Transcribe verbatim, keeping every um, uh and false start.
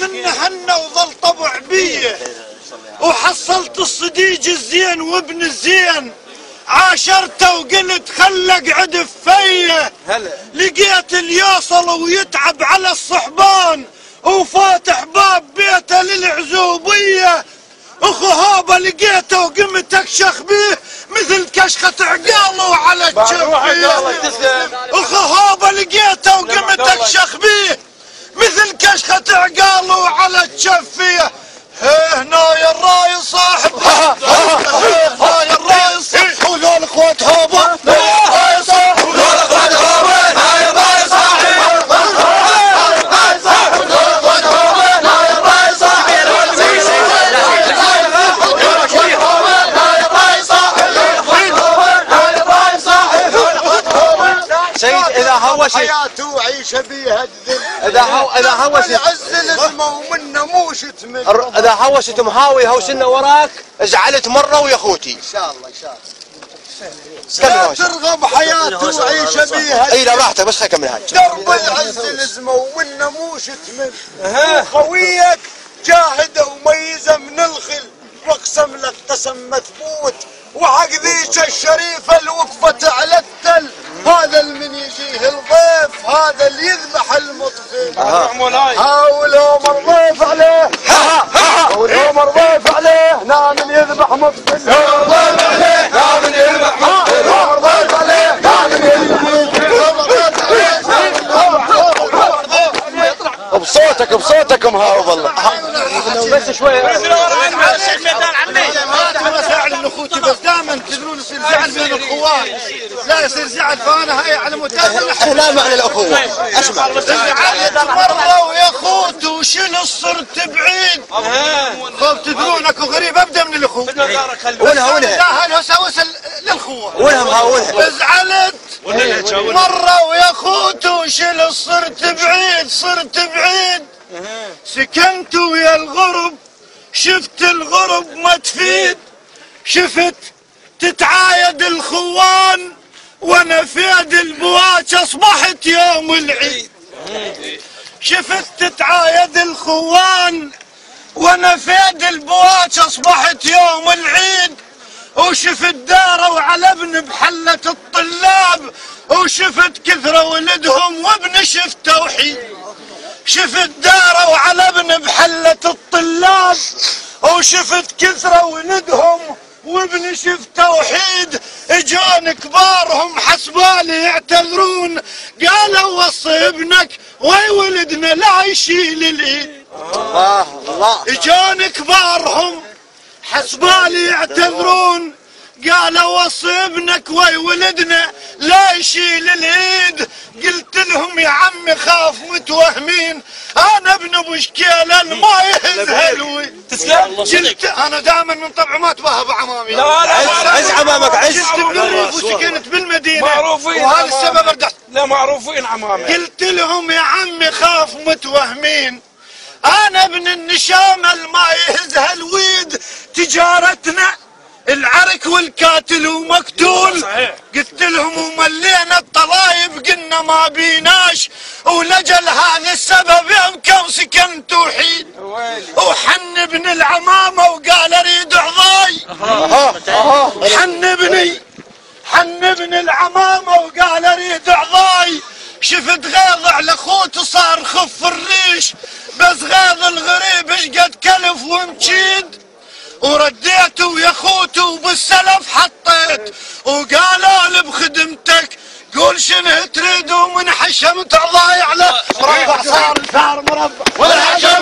منه حنا وظل طبع بيه، وحصلت الصديج الزين وابن الزين، عاشرته وقلت خلق عدف فيه، لقيت اللي يوصل ويتعب على الصحبان وفاتح باب بيته للعزوبيه، اخو هابه لقيته وقمت اكشخ بيه مثل كشخة عقاله على الجفيه، اخو هابه لقيته وقمت اكشخ بيه مثل كشخة عقاله على الجفيه. هنا يا الراي صاحب هنا يا الراي صاحب وذول اخوات هابه الراي صاحب وذول اخوات هابه هنا يا الراي صاحب الراي صاحب وذول اخوات هابه هنا يا الراي صاحب سيد اذا هوشت حياته وعيشه بيها الذل، اذا هو اذا هوشت يعز الاسمه ومنه مو شتمن، اذا هوشت مهاوي هوسنا وراك ازعلت مره ويا اخوتي ان شاء الله ان شاء الله. لا ترغب حياته وعيشه بيها اي لا راحتك بس خليك من هاي درب يعز الاسمه ومنه مو شتمن، خويك جاهده وميزه من الخل واقسم لك قسم مثبوت، وحق ذيك الشريفه اللي وقفت على التل، هذا المن يجيه الضيف هذا اللي يذبح المطفل، هاولوا مرضيف عليه هاولوا مرضيف عليه نا من يذبح مطفل، مرضيف عليه نا من يذبح مطفل، مرضيف عليه نا من يذبح مطفل. بصوتك بصوتك مهاوب والله بس شوي زعل اخوتي بس دائما تدرون يصير زعل بين الاخوان، لا يصير زعل فانا هاي على متابعه احنا معنى الاخوه اسمع زعلت مره ويا اخوتي وشنو صرت بعيد خوف تدرون اكو غريب ابدا من الاخوه وينها وينها لا هالهساوس للاخوه وينها مهاولها زعلت مره ويا اخوتي وشنو صرت بعيد صرت بعيد سكنت ويا الغرب شفت الغرب ما تفيد، شفت تتعايد الخوان وانا في يد البواج اصبحت يوم العيد، شفت تتعايد الخوان وانا في يد البواج اصبحت يوم العيد، وشفت داروا على ابن بحلة الطلاب، وشفت كثرة ولدهم وابن شفت توحيد، شفت داروا على ابن بحلة الطلاب، وشفت كثرة ولدهم وابن شفت توحيد، اجون كبارهم حسبالي يعتذرون قالوا وصي ابنك وي ولدنا لا يشيل الايد، الله الله اجون كبارهم حسبالي يعتذرون قالوا وصي ابنك وي ولدنا لا يشيل الايد، قلت لهم يا عمي خاف متوهمين انا ابن ابو شكيله ما يهز هلوي قلت انا دائما من طبعي ما اتباهى عمامي، لا لا عز عمامك عز كنت بالريف وسكنت بالمدينه معروفين وهذا السبب رجعت لا معروفين عمامي، قلت لهم يا عمي خاف متوهمين انا ابن النشامه ما يهز هالويد، تجارتنا العرك والكاتل ومقتول، قلت لهم وملينا الطلايب قلنا ما بيناش، ولجل هذا السبب يوم سكنت وحيد، وحن ابن العمامه وقال اريد عضاي، حن ابني حن ابن العمامه وقال اريد عضاي، شفت غيظ على اخوته صار خف الريش، بس غيظ الغريب ايش قد كلف ومشيد، ورديته يا اخوته وبالسلف حطيت، وقالوا لي بخدمتك قول شنو تريد، ومن حشمت عضاي على مربع صار صار مربع والحشم